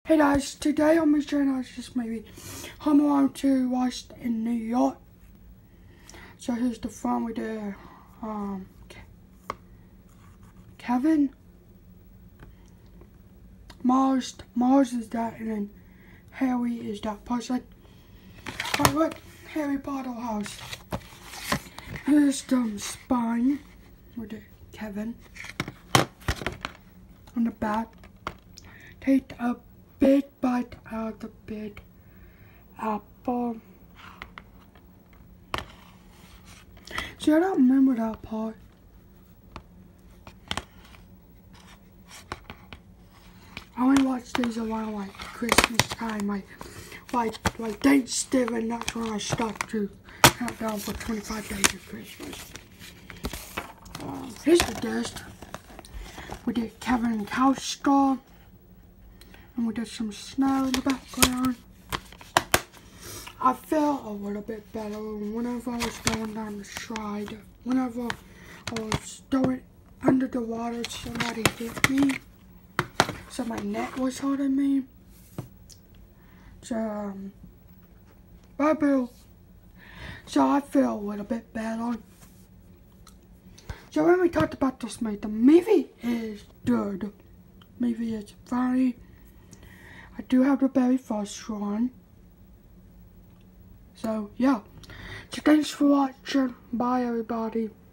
Hey guys, today on my channel is just maybe Home Alone 2 watched in New York. So here's the front with the Kevin, Mars is that, and then Harry is that person. Alright, look, Harry Potter house. Here's the spine with the Kevin on the back. Take a big bite out of the big apple. See, I don't remember that part. I only watch these around like Christmas time, like Thanksgiving. That's when I start to count down for 25 days of Christmas. Here's the disc. We did Kevin Cowstraw. And we did some snow in the background. I felt a little bit better whenever I was going down the slide. Whenever I was going under the water, somebody hit me. So my neck was hurting me. So, bye Bill. So I feel a little bit better. So when we talked about this movie, the movie is good. The movie is funny. I do have the very first one. So, yeah. So, thanks for watching. Bye, everybody.